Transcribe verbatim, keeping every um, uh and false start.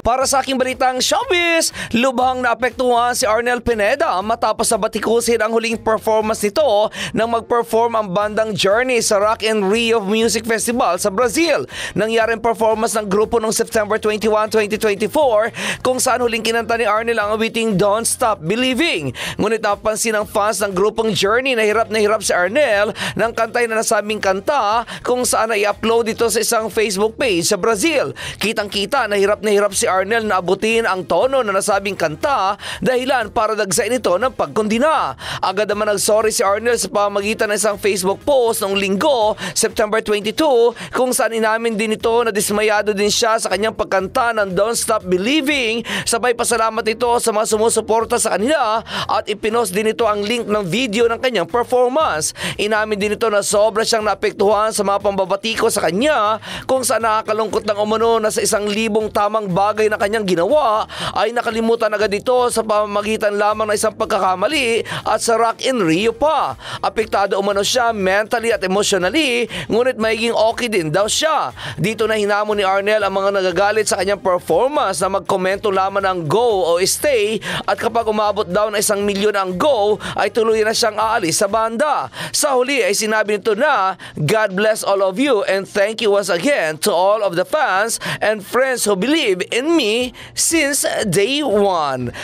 Para sa aking balitang showbiz, lubhang naapektuhan si Arnel Pineda matapos na batikusin ang huling performance nito nang mag-perform ang bandang Journey sa Rock in Rio Music Festival sa Brazil. Nangyaring performance ng grupo noong September twenty-first, twenty twenty-four kung saan huling kinanta ni Arnel ang awiting Don't Stop Believing. Ngunit napansin ng fans ng grupong Journey na hirap na hirap si Arnel ng kantay na nasabing kanta kung saan ay i-upload ito sa isang Facebook page sa Brazil. Kitang-kita na hirap na hirap si Arnel na abutin ang tono na nasabing kanta dahilan para dagsain ito ng pagkondina. Agad naman nag-sorry si Arnel sa pamamagitan ng isang Facebook post noong linggo, September twenty-second, kung saan inamin din ito na dismayado din siya sa kanyang pagkanta ng Don't Stop Believing. Sabay pasalamat ito sa mga sumusuporta sa kanila at ipinost din ito ang link ng video ng kanyang performance. Inamin din ito na sobra siyang naapektuhan sa mga pambabatiko sa kanya kung saan nakakalungkot ng umano na sa isang libong tamang bagay na kanyang ginawa ay nakalimutan agad ito sa pamamagitan lamang ng isang pagkakamali at sa Rock in Rio pa. Apektado umano siya mentally at emotionally, ngunit magiging okay din daw siya. Dito na hinamon ni Arnel ang mga nagagalit sa kanyang performance na magkomento lamang ng go o stay, at kapag umabot daw na isang milyon ang go ay tuloy na siyang aalis sa banda. Sa huli ay sinabi nito na God bless all of you and thank you once again to all of the fans and friends who believe in me since day one.